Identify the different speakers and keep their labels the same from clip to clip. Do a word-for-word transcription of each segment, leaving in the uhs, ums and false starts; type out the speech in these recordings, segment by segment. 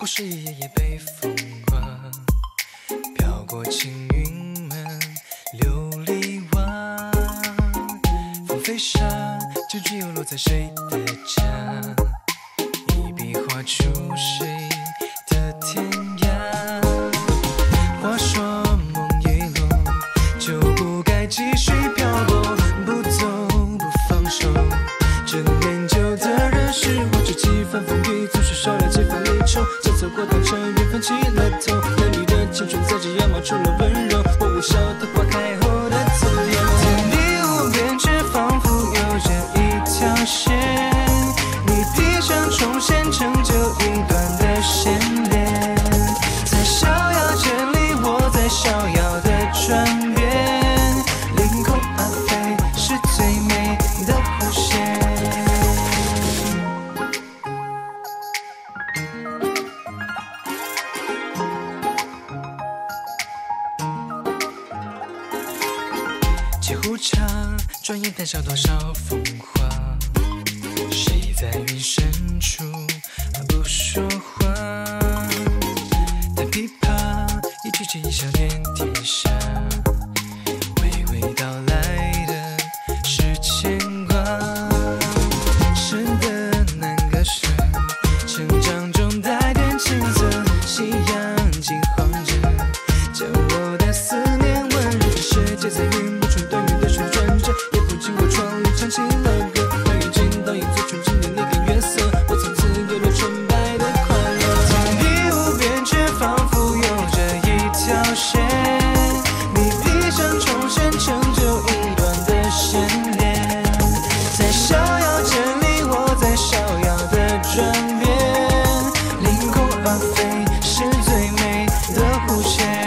Speaker 1: 是一夜夜被风刮，飘过青云们琉璃瓦，风飞沙，结局又落在谁的家？一笔画出谁的天涯？话说梦一落，就不该继续漂泊，不走不放手。这念旧的人是我，这几番风雨总是少了几分离愁。这走过当成缘分起了头，男女的青春在这样冒出了温柔。我微笑的花开后的自由，天地无边，却仿佛有着一条线。你披上重现，成就一段的牵连。在逍遥间里，我在逍遥的转变，凌空而飞是最美的弧线。几壶茶，转眼谈笑多少风华。谁在云深处不说话？弹琵琶，一曲情一笑连天下。娓娓道来的是牵挂，深的难割舍，成长中带点青涩。夕阳金黄着，将我的思念温热。这世界在云雾中短远的旋转着，夜风经过窗里唱起了歌。当眼睛倒映最纯净的那个月色，我从此有了纯白的快乐。天地无边，却仿佛有着一条线。你披上重现，成就一段的牵连。在逍遥间里，我在逍遥的转变，凌空而飞是最美的弧线。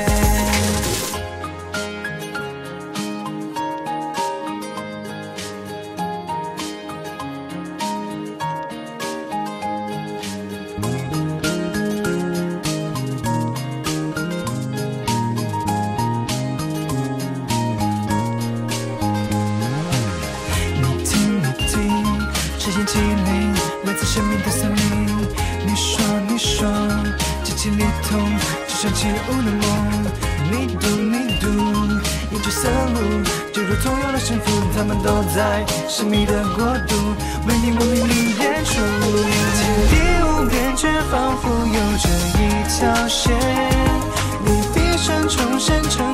Speaker 1: 你听，你听，这烟气里来自生命的森林。你说，你说，节气里头就像起舞的梦。你读，你读，沿着色路，就如同有了幸福，他们都在神秘的国度，为你我命令演出。天地无边，却仿佛有着一条线。你披上重现，成